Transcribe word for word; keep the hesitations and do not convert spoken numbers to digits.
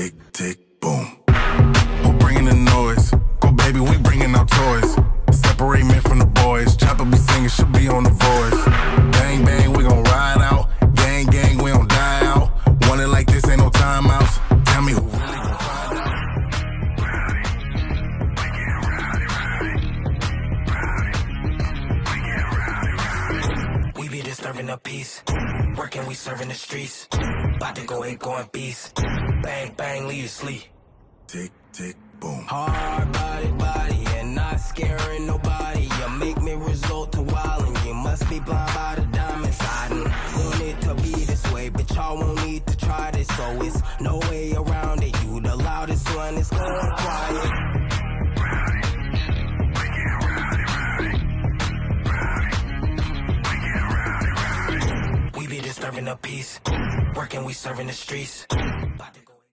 tick, tick, boom. Who bringing the noise? Go baby, we bringing our toys. Separate men from the boys. Chopper be singing, should be on the voice. Bang, bang, we gon' ride out. Gang, gang, we don't die out. Want it like this, ain't no timeouts. Tell me who really gon' find out. Rowdy, we get rowdy, rowdy. Rowdy, we get rowdy, rowdy. We be disturbing the peace. Working, we serving the streets. About to go eight, going beast. Bang, bang, leave you sleep. Tick, tick, boom. Hard body, body, and not scaring nobody. You make me resort to wildin'. You must be blind by the diamonds. I didn't want it to be this way, but y'all won't need to try this. So it's no way around it. You the loudest one, it's going quiet. Rowdy, we get rowdy, rowdy. Rowdy, we get rowdy, rowdy. We be disturbing the peace. Working, we serving the streets.